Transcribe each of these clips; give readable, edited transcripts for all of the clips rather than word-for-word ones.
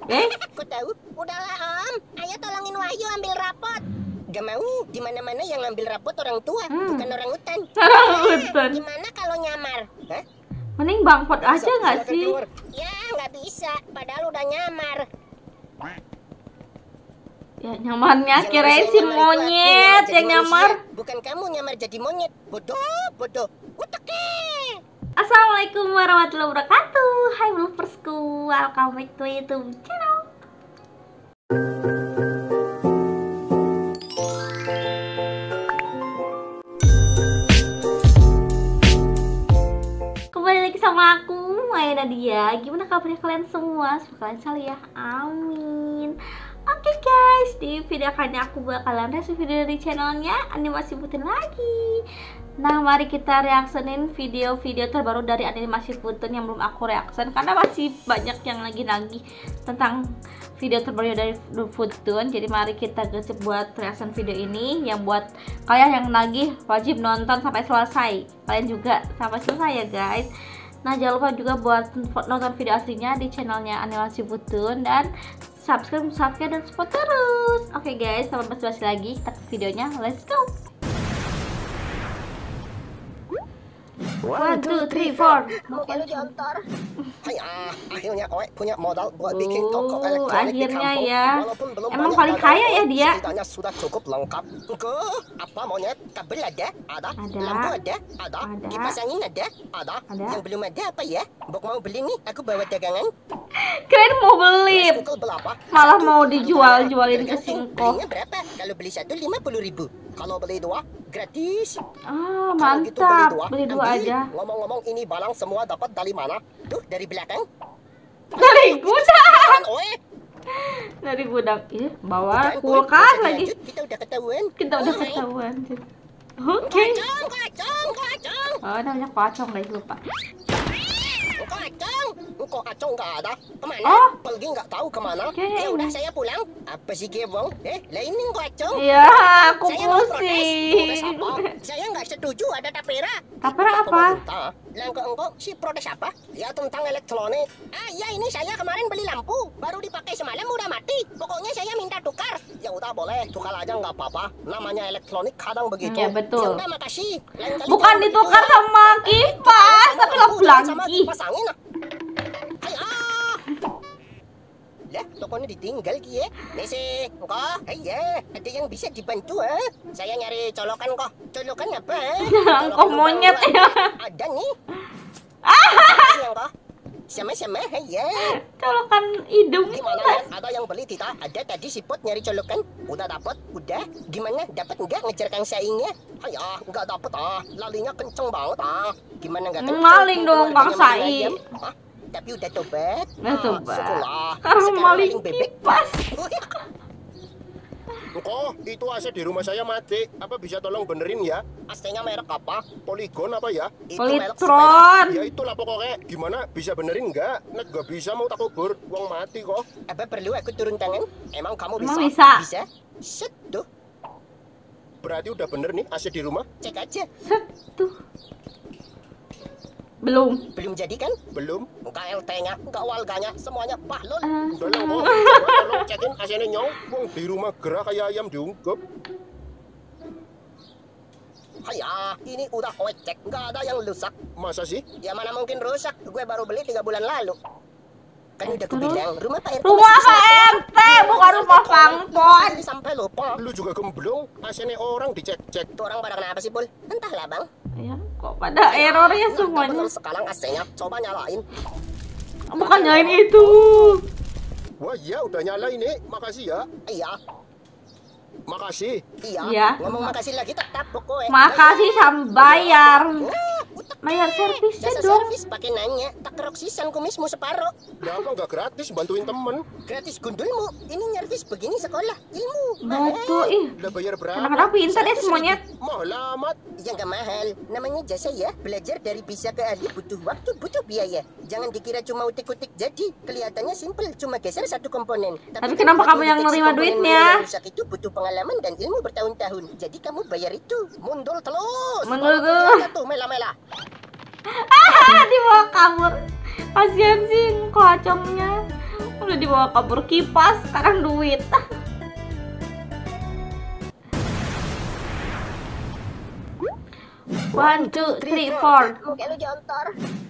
Kok tahu? Udahlah Om, ayo tolongin Wahyu ambil rapot. Gak mau, di mana-mana yang ngambil rapot orang tua, bukan orang hutan. Hutan. Gimana kalau nyamar? Hah? Mending bangpot aja nggak sih? Ya nggak bisa, padahal udah nyamar. Ya nyamarnya kirain si monyet yang nyamar. Bukan kamu nyamar jadi monyet. Bodoh. Uteke. Assalamualaikum warahmatullahi wabarakatuh. Hai Bluepersku, welcome back to YouTube channel. Kembali lagi sama aku, Maya Nadia. Gimana kabarnya kalian semua? Semoga kalian selalu ya, amin. Oke guys, di video kali ini aku bakalan review video dari channelnya Animasi Putun lagi. Nah, mari kita reaksionin video-video terbaru dari Animasi Putun yang belum aku reaction, karena masih banyak yang lagi nagih tentang video terbaru dari Putun. Jadi mari kita gecep buat reaction video ini. Yang buat kalian yang nagih wajib nonton sampai selesai. Kalian juga sampai selesai ya guys. Nah, jangan lupa juga buat nonton video aslinya di channelnya Animasi Putun dan subscribe, dan support terus. Oke guys, sampai basi-basi lagi, kita ke videonya. Let's go. 1, 2, 3, 4. Muka lu jontor. Akhirnya kowe punya modal buat bikin toko elektronik di Akhirnya kampung. ya. Walaupun belum Emang banyak paling kaya ya dia. Setidaknya sudah cukup lengkap. Apa monyet? Kabel ada? Ada. Lampu ada? Ada. Kipas angin ada? Ada. Yang belum ada apa ya? Bok mau beli nih, aku bawa dagangan. Keren mau beli, malah mau dijualin ke Singko. Belinya berapa? Kalau beli satu 50.000. Kalau beli dua gratis. Ah, Kalau gitu mantap. Beli dua ambil. aja. Ngomong-ngomong, ini barang semua dapat dari mana? Tuh, dari belakang. Dari gudang. Oe. Dari gudang. Ih, bawa Bukan, kulkas Boy. lagi. Kita udah ketahuan. Kita udah ketahuan. Oke. Kacang. Oh, namanya pocong guys, lupa. Kok acong nggak ada? Kemana? Oh. Pergi nggak tahu kemana. Kayaknya Ya udah ini. saya pulang. Apa sih Kebong? Lah ini kok acong? Iya, aku Saya mau protes. Protes pusing. apa? Saya nggak setuju ada tapera. Tapera apa? Lah engkau si protes apa? Ya tentang elektronik. Ya ini saya kemarin beli lampu, baru dipakai semalam udah mati. Pokoknya saya minta tukar. Ya udah boleh, tukar aja nggak apa-apa. Namanya elektronik kadang begitu. Ya betul. Ya udah makasih. Lain kali Bukan jangan ditukar begitu, ya. sama kipas, tapi lah Sama lagi. kipas angin. Lah, tokonya ditinggal ki ya. Nese, engkau, ya, ada yang bisa dibantu ha? Saya nyari colokan kok. Colokan apa? Kok monyet ya? Ada nih. Makasih engkau. Sama-sama, ya. Colokan hidung Gimana itu. ya? Ada yang beli tidak? Ada tadi si Pot nyari colokan. Udah dapat? Udah. Gimana? Dapat enggak ngejar kang saingnya? Enggak dapat Lalinya kenceng banget Gimana enggak kenceng? Maling dong Kang Keluarganya Saing. maling ayam. Tapi udah tobat. Tobat. Sekolah. Karena Sekarang maling bebek. kipas. Kok itu AC di rumah saya mati. Apa bisa tolong benerin ya? AC-nya merek apa? Polygon apa ya? Itu merek sepeda. Politron. Ya itulah pokoknya. Gimana bisa benerin nggak? Nek nggak bisa mau tak kubur. Uang mati kok. Apa perlu aku turun tangan? Emang kamu bisa? Emang bisa? Bisa? Set tuh. Berarti udah bener nih AC di rumah? Cek aja. Set tuh. Belum. Belum jadi kan? Belum. Enggak LT-nya, enggak walganya, semuanya pahlul. Udah lah kok. Coba tolong cekin AC-nya nyong. Uang di rumah gerah kayak ayam diungkep. Ini udah kowe cek, enggak ada yang rusak. Masa sih? Ya mana mungkin rusak? Gue baru beli 3 bulan lalu. Kan udah Terus? kubilang, rumah Pak RT Rumah masih Pak bisa RT, bukan rumah Pangpon. Jadi sampai lupa. Lu juga gemblong. AC-nya orang dicek-cek. Itu orang pada kenapa sih, Pul? Entahlah, Bang. Ya, kok pada errornya Nah, semuanya. betul sekarang AC-nya. Coba nyalain. Bukan nyalain itu. Wah iya udah nyala ini. Makasih ya. Iya, Makasih. Iya. Ngomong makasih lagi tetap pokoknya. Makasih sama bayar. Utak. Bayar servisnya Jasa dong. servis pakai nanya. Tak keroksisan kumismu separuh. Ya apa nggak gratis bantuin temen. Gratis gundulmu. Ini nyervis begini sekolah. Ilmu. Betul, ih. Udah bayar berapa? Anak-anak pintar ya 100.000. semuanya. Mahal amat. Ya nggak mahal. Namanya jasa ya. Belajar dari bisa ke ahli butuh waktu, butuh biaya. Jangan dikira cuma utik-utik jadi. Kelihatannya simpel, cuma geser satu komponen. Tapi kenapa kamu yang deteksi nerima komponen duitnya? mana yang rusak itu butuh pengalaman dan ilmu bertahun-tahun. Jadi kamu bayar itu. Mundur terus. Mundur Baru terus. kelihatan tuh mela-mela. Dibawa kabur. Kasihan sih kocongnya. Udah dibawa kabur kipas, sekarang duit. One, two, three, four. Muka lu jontor.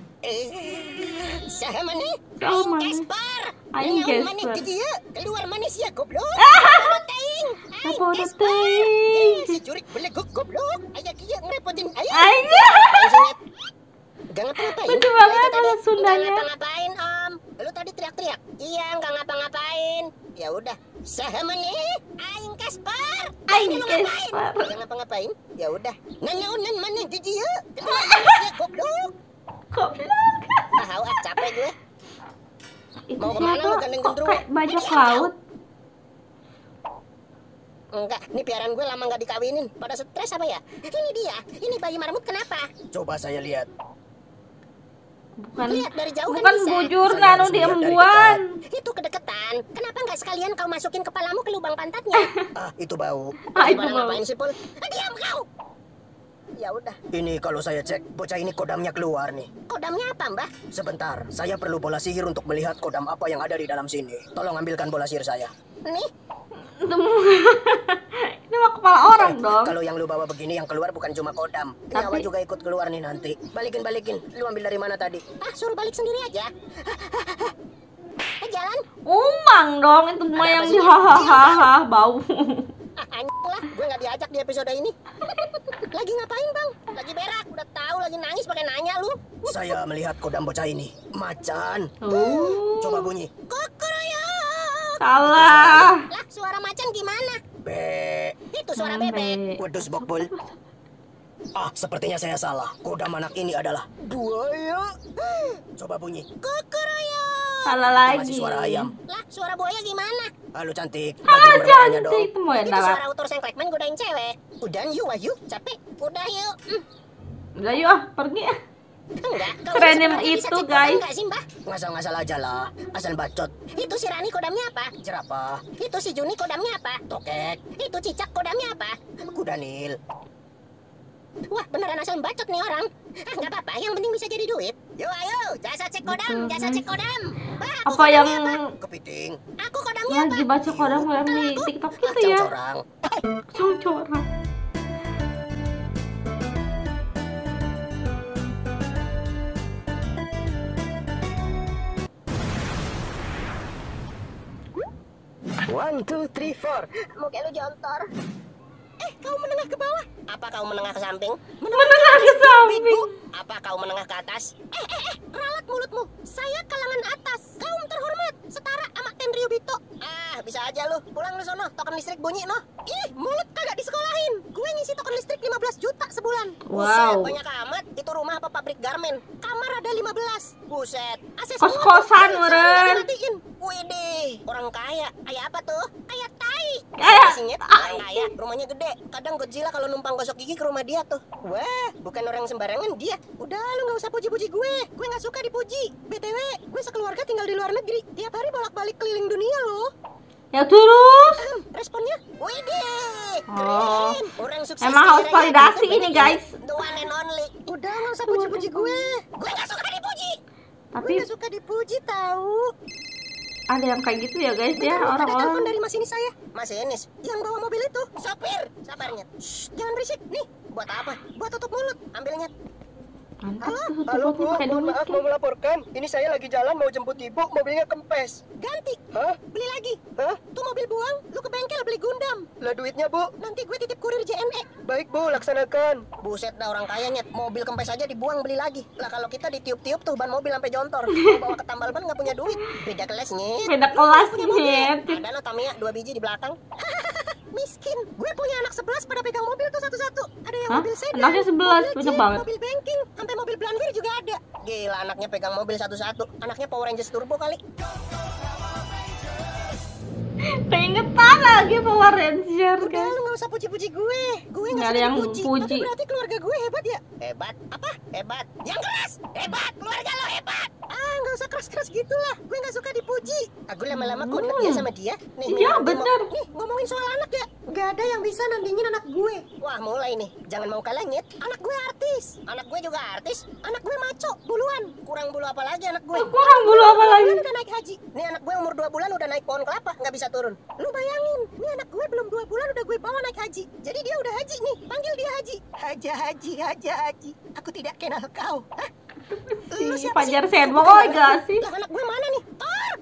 Saha mana? Saha mana? Gaspar. Aing Nyaon mana Gaspar. ke dia? Keluar mana sia goblok? Apa teing? Apa teing? Si jurik beleguk goblok. Aya kieu ngerepotin aing. Aing. Gak ngapa-ngapain. Lucu banget Itu tadi. bahasa Sundanya. Gak ngapa-ngapain om. Lu tadi teriak-teriak. Iya gak ngapa-ngapain. Ya udah. Saha mana? Aing Gaspar. Aing Lu ngapain? Gaspar. Gak ngapa-ngapain. Ya udah. Nanyaonan mana di dia? Keluar mana sia goblok? Goblok. Ah, capek gue. Itu Mau kemana lu, siapa? gandeng Kok gendruwo? kayak bajak Ini laut? Enggak, ini piaraan gue lama nggak dikawinin. Pada stres apa ya? Ini dia, ini bayi marmut kenapa? Coba saya lihat. Bukan, Lihat dari jauh kan bukan bisa. bujur Saya nanu harus di lihat dari embuan. Itu kedeketan. Kenapa nggak sekalian kau masukin kepalamu ke lubang pantatnya? Ah, itu bau. Ah, itu Gimana bau. ngapain sih, Pul? Diam kau! Ya udah, Ini kalau saya cek, bocah ini kodamnya keluar nih. kodamnya apa, Mbah? Sebentar, saya perlu bola sihir untuk melihat kodam apa yang ada di dalam sini. Tolong ambilkan bola sihir saya. Nih, Ini mah kepala orang dong. Kalau yang lu bawa begini yang keluar bukan cuma kodam. Tapi- Nyawa juga ikut keluar nih nanti. Balikin. Lu ambil dari mana tadi? suruh balik sendiri aja. Jalan. Umang dong, itu mah Ada yang apa di sih? hahaha bau. Anjing lah, gue nggak diajak di episode ini. Lagi ngapain, Bang? Lagi berak, udah tahu lagi nangis pakai nanya lu. Saya melihat kodam bocah ini. Macan. Coba bunyi. Kokoroyo. Salah. Lah, suara macan gimana? Be. Itu suara bebek. Wedus bokbul. Ah, sepertinya saya salah. Kodam anak ini adalah buaya. Coba bunyi. Kokoroyo. Salah Itu lagi. masih suara ayam. Lah, suara buaya gimana? Halo cantik. Ah, Bagi nomor WA-nya cantik dong. itu mau yang Itu darat. suara utur sengklekmen godain cewek. Udah yuk, Wahyu. Capek. Udah yuk. Udah yuk ah, pergi ah. Enggak. Kau Keren ini yang sebenarnya bisa itu, cek kodam guys. nggak sih, Mbah? Ngasal-ngasal aja lah. Asal bacot. Itu si Rani kodamnya apa? Jerapah. Itu si Juni kodamnya apa? Tokek. Itu Cicak kodamnya apa? Kuda Nil. Wah, beneran asal bacot nih orang. Ah, nggak apa-apa. Yang penting bisa jadi duit. Yo, ayo. Jasa cek kodam. Betul, Jasa guys. cek kodam. Bah, aku Apa yang kodamnya apa? Kepiting. Aku kodamnya apa? lagi baca kodam yang di TikTok gitu ya? Corang. Cowok-cowok. One, two, three, four. Muka lu jontor. Kau menengah ke bawah. Apa kau menengah ke samping? Menengah ke samping. Bego. Apa kau menengah ke atas? Ralat mulutmu. Saya kalangan atas. Kaum terhormat. Setara sama Tenryu Bito. Ah, bisa aja lu. Pulang lu sono. Token listrik bunyi no. Ih, mulut kagak disekolahin. Gue ngisi token listrik 15 juta sebulan. Buset, Wow. banyak amat. Itu rumah apa pabrik garmen? Kamar ada 15. Buset. AC Kos-kosan, semua. meren. Dimatiin. Widih, orang kaya. Kayak apa tuh? Kayak tai. Kayak Isinya tai. orang kaya, rumahnya gede. Kadang Godzilla kalau numpang gosok gigi ke rumah dia tuh. Wah, bukan orang sembarangan dia. Udah, lu nggak usah puji-puji gue. Gue nggak suka dipuji. BTW, gue sekeluarga tinggal di luar negeri. Tiap hari bolak-balik keliling dunia loh. Ya terus. Responnya, widih, Oh. keren. Orang sukses. Emang harus kaya validasi gitu, ini, BTW. guys. The one and only. Udah, nggak usah puji-puji gue. Gue nggak suka dipuji. Gue Tapi nggak suka dipuji tahu. ada yang kayak gitu ya guys ya, Ada telepon orang-orang. dari masinis saya. Masinis yang bawa mobil itu. Sopir, sabarnya. Shh, jangan berisik. Nih, buat apa? Buat tutup mulut. Ambilnya. Mantap tuh, Halo tutup Bu, pakai mohon duit maaf kan. mau melaporkan. Ini saya lagi jalan mau jemput ibu, mobilnya kempes. Ganti. Hah? Beli lagi. Hah? Tuh mobil buang, lu ke bengkel beli Gundam. Lah duitnya Bu. Nanti gue titip kurir JNE. Baik Bu, laksanakan. Buset dah orang kaya nyet. Mobil kempes aja dibuang beli lagi. Lah kalau kita ditiup-tiup tuh ban mobil sampai jontor. Mau bawa ke tambal ban nggak punya duit. Beda kelas nyet. Beda kelas Punya mobil. nyet. Ada no Tamiya 2 biji di belakang. Miskin. Gue punya anak 11 pada pegang mobil tuh satu-satu. Ada yang Hah? mobil sedan. Anaknya 11, mobil banyak jeep, banget. Mobil banking, sampai mobil belangkir juga ada. Gila anaknya pegang mobil satu-satu. Anaknya Power Rangers Turbo kali. Keingetan lagi Power Ranger Udah, guys. lu nggak usah puji-puji gue. Gue nggak Nggak ada suka yang dipuji. puji. Tapi berarti keluarga gue hebat ya? Hebat? Apa? Hebat? Yang keras? Hebat? Keluarga lo hebat? Ah, nggak usah keras-keras gitulah. Gue nggak suka dipuji. Aku lama-lama konek ya sama dia. Nih, Iya, nanti bener. Nih, ngomongin soal anak ya. Nggak ada yang bisa nandingin anak gue. Wah, mulai nih. Jangan mau kalah, Nyet. Anak gue artis. Anak gue juga artis. Anak gue maco, buluan. Kurang bulu apa lagi anak gue? Kurang bulu apa lagi? Bulan udah naik haji. Nih anak gue umur 2 bulan udah naik pohon kelapa, nggak bisa turun. Lu bayangin, nih anak gue belum 2 bulan udah gue bawa naik haji. Jadi dia udah haji nih, panggil dia haji. Haja haji, haja haji. Aku tidak kenal kau. Hah? Lu Si siapa sih? Fajar Aku Sendboy kenal. gak sih? Lah anak gue mana nih? Tor.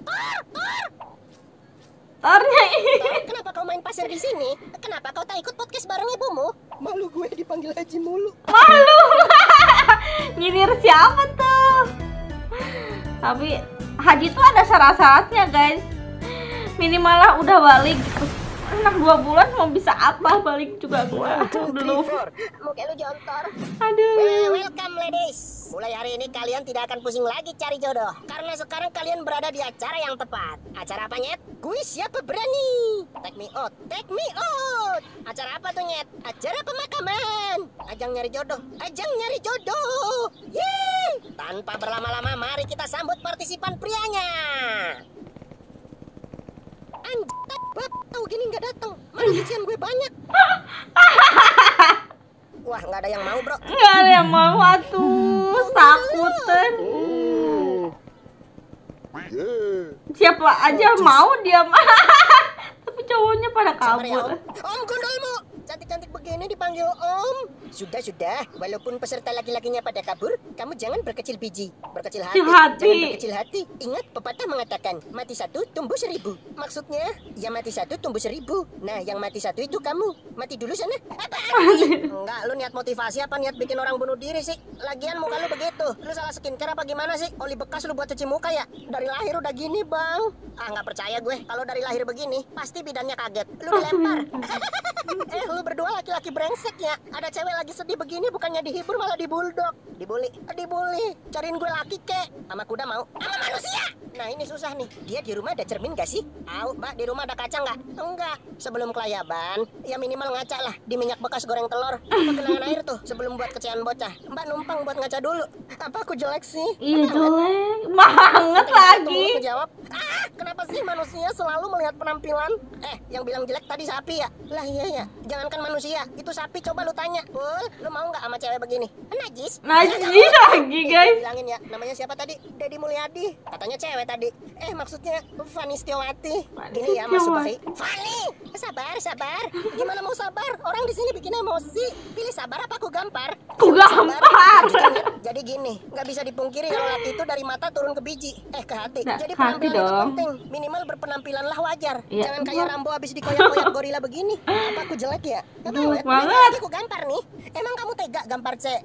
Tornya Tor, kenapa kau main pasir di sini? Kenapa kau tak ikut podcast bareng ibumu? Malu gue dipanggil haji mulu. malu. Nyinir siapa tuh? Tapi haji tuh ada syarat-syaratnya guys. Minimal lah udah balik. Anak 2 bulan mau bisa apa balik juga gua belum. Muka lu jontor. Aduh. Welcome ladies. Mulai hari ini kalian tidak akan pusing lagi cari jodoh. Karena sekarang kalian berada di acara yang tepat. Acara apa, Nyet? Kuis siapa berani? Take me out. Take me out. Acara apa tuh, Nyet? Acara pemakaman. Ajang nyari jodoh. Ajang nyari jodoh. Yeay. Tanpa berlama-lama, mari kita sambut partisipan prianya. Anjir, tahu gini nggak datang. Mana cucian gue banyak. Wah, nggak ada yang mau, bro. Nggak ada yang mau atuh. Takutan. Siapa aja mau dia mah. Tapi cowoknya pada Sabar ya, kabur. Om Gundulmu. Cantik-cantik begini dipanggil Om. Sudah. Walaupun peserta laki-lakinya pada kabur, kamu jangan berkecil biji, berkecil hati. Jangan berkecil hati. Ingat pepatah mengatakan, mati satu tumbuh 1000. Maksudnya, ya mati satu tumbuh 1000. Nah, yang mati satu itu kamu. Mati dulu sana. Apaan sih? Enggak, lu niat motivasi apa niat bikin orang bunuh diri sih? Lagian muka lu begitu. Lu salah skincare apa gimana sih? Oli bekas lu buat cuci muka ya? Dari lahir udah gini, Bang. Ah, nggak percaya gue. Kalau dari lahir begini, pasti bidannya kaget. Lu dilempar. Lu berdua laki-laki brengsek ya. Ada cewek lagi sedih begini bukannya dihibur malah dibuldog. Dibully. Cariin gue laki kek. Sama kuda mau? Sama manusia. Nah ini susah nih. Dia di rumah ada cermin gak sih? Au, Mbak, di rumah ada kaca nggak? Enggak. Sebelum kelayaban, ya minimal ngaca lah di minyak bekas goreng telur. Apa kenangan air tuh sebelum buat kecian bocah. Mbak numpang buat ngaca dulu. Apa aku jelek sih? Iya jelek banget lagi. Aku jawab, kenapa sih manusia selalu melihat penampilan? Yang bilang jelek tadi sapi ya? Lah iya ya, jangankan manusia, itu sapi. Coba lu tanya, lu mau nggak sama cewek begini? Najis Lagi guys. Bilangin ya, namanya siapa tadi? Dedi Mulyadi. Katanya cewek tadi. Maksudnya Fani Setiawati. Gini ya Mas Subari. Fani, sabar. Gimana mau sabar? Orang di sini bikin emosi. Pilih sabar apa aku gampar? Aku gampar. Jadi gini, nggak bisa dipungkiri kalau laki itu dari mata turun ke biji, ke hati. Nah, Jadi hati penampilan itu dong. penting. Minimal berpenampilan lah wajar. Iya. Jangan kayak Rambo habis dikoyak-koyak gorila begini. Apa aku jelek ya? Jelek Ini banget. lagi aku gampar nih. Emang kamu tega gampar C?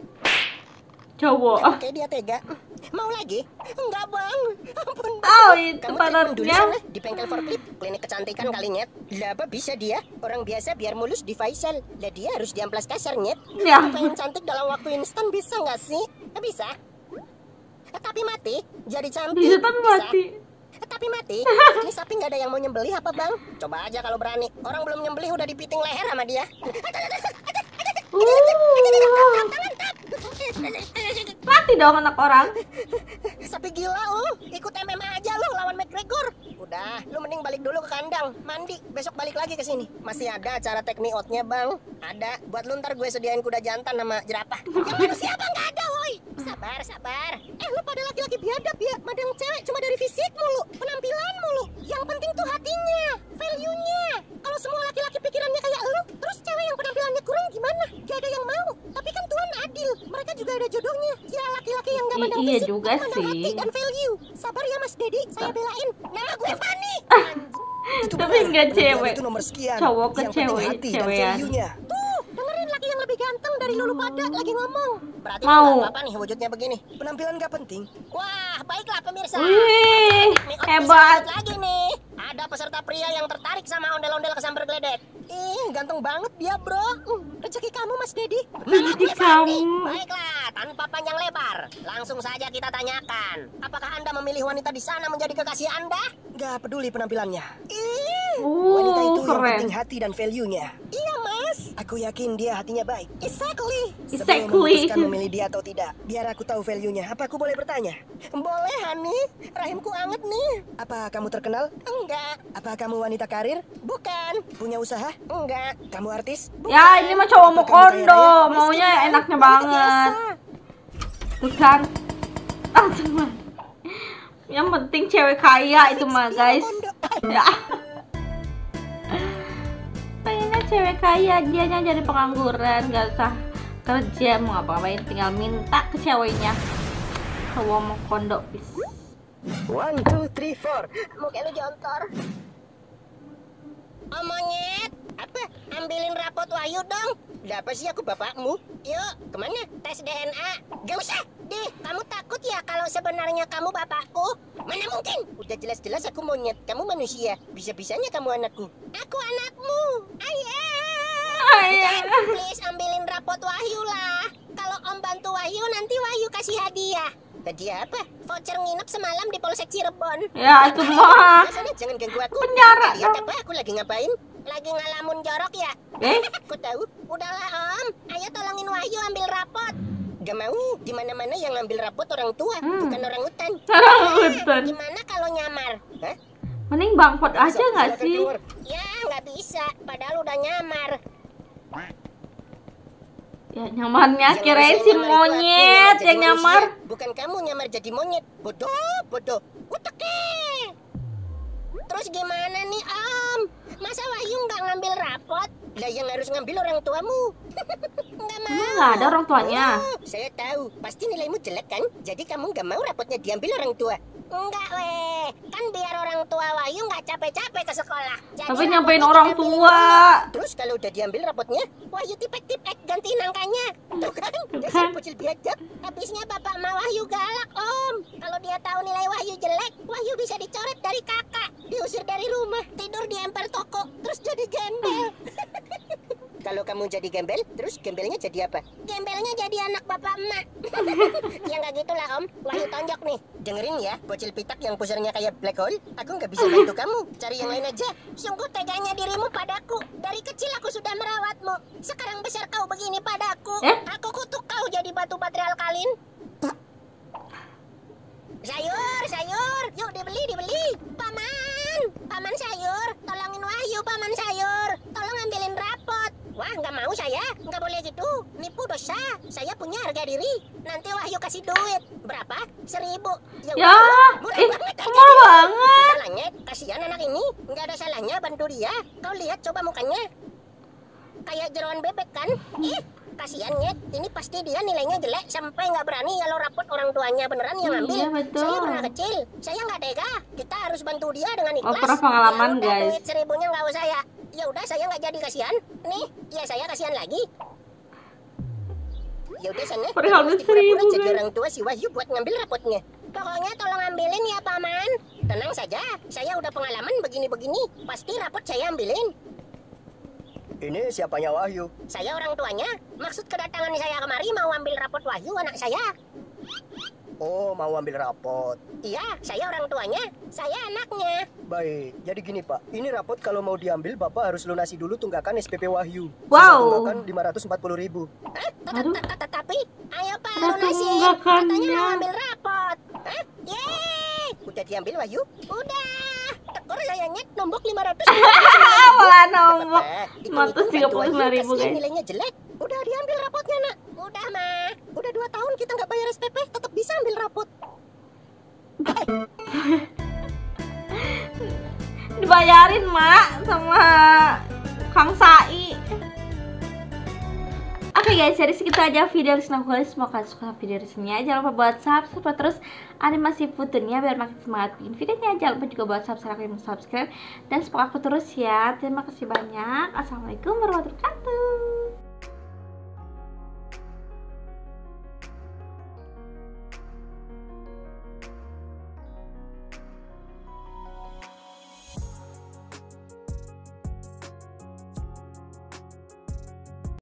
Cowok. Oke, dia tega. Mau lagi? Enggak, Bang. Ampun, Bang. Oh itu Kamu telepon dulu panasnya. sana di bengkel forklift, klinik kecantikan kali, Nyet. Lah apa bisa dia? Orang biasa biar mulus di facial. Lah dia harus diamplas kasar, Nyet. Ya. Pengen cantik dalam waktu instan bisa nggak sih? Bisa. Tapi mati, jadi cantik. Bisa tapi mati. Tapi mati. Ini sapi nggak ada yang mau nyembelih apa, Bang? Coba aja kalau berani. Orang belum nyembelih udah dipiting leher sama dia. Mati dong anak orang. Sapi gila lu, ikut MMA aja lu lawan McGregor. Udah, lu mending balik dulu ke kandang, mandi, besok balik lagi ke sini. Masih ada acara take me out-nya, Bang. Ada, buat lu ntar gue sediain kuda jantan sama jerapah. Yang manusia apa nggak ada, woi. Sabar. Lu pada laki-laki biadab ya, madang cewek cuma dari fisik mulu, penampilan mulu. Yang penting tuh hatinya, value-nya. Kalau semua laki-laki pikirannya kayak lu, terus cewek yang penampilannya kurang gimana? Gak ada yang mau. Tapi kan Tuhan adil, mereka juga ada jodohnya. Ya laki-laki yang gak mandang Iya fisik, juga mandang sih. hati dan value. Sabar ya Mas Dedi, saya belain. Nama gue Fani. Tapi nggak cewek. Itu nomor sekian. Cowok ke Yang penting cewek, hati dan cewekan. value-nya. Tuh, dengerin laki yang lebih ganteng dari lulu pada lagi ngomong. Berarti Mau. nggak apa-apa nih wujudnya begini. Penampilan gak penting. Wah, baiklah pemirsa. Wih, Take me out hebat. bisa lanjut lagi nih. Ada peserta pria yang tertarik sama ondel-ondel kesambar geledek. Ganteng banget dia, bro. Rezeki kamu, Mas Dedi. Rezeki kamu. Baiklah, tanpa panjang lebar, langsung saja kita tanyakan. Apakah Anda memilih wanita di sana menjadi kekasih Anda? Gak peduli penampilannya. Wanita itu yang Keren. penting hati dan value-nya. Iya, Mas. Aku yakin dia hatinya baik. Exactly. Sebelum Exactly. memutuskan memilih dia atau tidak, biar aku tahu value-nya. Apa aku boleh bertanya? Boleh, Hani. Rahimku anget nih. Apa kamu terkenal? Enggak. Apa kamu wanita karir? Bukan. Punya usaha? Enggak. Kamu artis? Ya, ini mah cowok mau Apa kamu kaya kondo, raya? maunya Miskin, enaknya wanita banget. biasa. Tuh kan. Teman. Yang penting cewek kaya itu mah, guys. Ya. Pengennya cewek kaya, dianya jadi pengangguran, gak usah kerja, mau ngapa-ngapain, tinggal minta ke ceweknya. Cowok mau kondo, bis. 1, 2, 3, 4. Muka lu jontor. Oh, monyet. Apa? Ambilin rapot Wahyu dong. Udah apa sih aku bapakmu? Yuk, kemana? Tes DNA. Gak usah. Deh, kamu takut ya kalau sebenarnya kamu bapakku? Mana mungkin? Udah jelas-jelas aku monyet. Kamu manusia. Bisa-bisanya kamu anakku. Aku anakmu. Ayah. Ayah. Please ambilin rapot Wahyu lah. Kalau Om bantu Wahyu, nanti Wahyu kasih hadiah. Hadiah apa? Voucher nginep semalam di Polsek Cirebon. Ya, itu mah. Biasanya jangan ganggu aku. Penjara Lihat dong. apa aku lagi ngapain? Lagi ngalamun jorok ya? Aku tahu. Udahlah Om. Ayo tolongin Wahyu ambil rapot. Gak mau. Di mana-mana yang ngambil rapot orang tua, bukan orang hutan. Orangutan. Gimana kalau nyamar? Hah? Mending bangkot aja nggak Silakan sih? keluar. Ya nggak bisa. Padahal udah nyamar. Ya nyamarnya Yang kirain harusnya si nyamar itu aku monyet jadi yang nyamar. manusia. Bukan kamu nyamar jadi monyet. Bodoh. Uteke. Terus gimana nih Om? Masa Wahyu nggak ngambil rapot? Lah yang harus ngambil orang tuamu. Nggak mau. Emang nggak ada orang tuanya? Oh, saya tahu. Pasti nilaimu jelek kan? Jadi kamu nggak mau rapotnya diambil orang tua? Enggak weh. Kan biar orang tua Wahyu nggak capek-capek ke sekolah. Jadi Tapi nyampein rapotnya orang diambilin tua. dulu. Terus kalau udah diambil rapotnya, Wahyu tipek-tipek gantiin angkanya. Tuh kan? Dasar bocil biadab. Habisnya bapak ma Wahyu galak Om. Kalau dia tahu nilai Wahyu jelek, Wahyu bisa dicoret dari kakak, diusir dari rumah, tidur di emper toko, terus jadi gembel. Kalau kamu jadi gembel, terus gembelnya jadi apa? Gembelnya jadi anak bapak emak. Ya nggak gitu lah Om. Wahyu tonjok nih. Dengerin ya, bocil pitak yang pusernya kayak black hole. Aku nggak bisa bantu kamu. Cari yang lain aja. Sungguh teganya dirimu padaku. Dari kecil aku sudah merawatmu. Sekarang besar kau begini padaku. Aku kutuk kau jadi batu baterai alkalin. Sayur. Yuk dibeli. Paman sayur. Tolongin Wahyu, paman sayur. Tolong ambilin rapot. Wah, nggak mau saya. Nggak boleh gitu. Nipu dosa. Saya punya harga diri. Nanti Wahyu kasih duit. Berapa? 1.000. Ya, udah, murah banget harga murah diri. banget. Salahnya, kasihan anak ini. Nggak ada salahnya bantu dia. Kau lihat coba mukanya. Kayak jeroan bebek kan? Kasihan Nyet, ini pasti dia nilainya jelek sampai nggak berani kalau rapot orang tuanya beneran yang ambil. Iya, betul. Saya pernah kecil, saya nggak tega. Kita harus bantu dia dengan ikhlas. pernah pengalaman, Ya udah, guys. duit 1.000-nya nggak usah ya. Ya udah, saya nggak jadi kasihan. Nih, ya saya kasihan lagi. Ya udah sana. Perihal terus 1.000, dipura-pura jadi guys. orang tua si Wahyu buat ngambil rapotnya. Pokoknya tolong ambilin ya paman. Tenang saja, saya udah pengalaman begini-begini. Pasti rapot saya ambilin. Ini siapanya Wahyu? Saya orang tuanya. Maksud kedatangan saya kemari mau ambil rapot Wahyu anak saya. Oh, mau ambil rapot. Iya, saya orang tuanya. Saya anaknya. Baik, jadi gini Pak. Ini rapot kalau mau diambil, Bapak harus lunasi dulu tunggakan SPP Wahyu. Wow. Sisa tunggakan 540.000. Hah? Aduh. Tapi, ayo Pak Ada lunasin. tunggakannya. Katanya mau ambil rapot. Hah? Yeay. Udah diambil Wahyu? Udah. Tekor saya Nyet, nombok 500. Malah nombok Dihitung-hitung 135.000, kasihan guys. nilainya jelek. Udah diambil rapotnya nak. Udah mah. Udah 2 tahun kita nggak bayar SPP, tetap bisa ambil rapot. Dibayarin mak sama Kang Sai. Oke guys, jadi segitu aja video dari aku guys. Semoga kalian suka video dari sini. Jangan lupa buat subscribe terus animasi puternya biar makin semangat bikin videonya. Jangan lupa juga buat subscribe dan support aku terus ya. Terima kasih banyak. Assalamualaikum warahmatullahi wabarakatuh.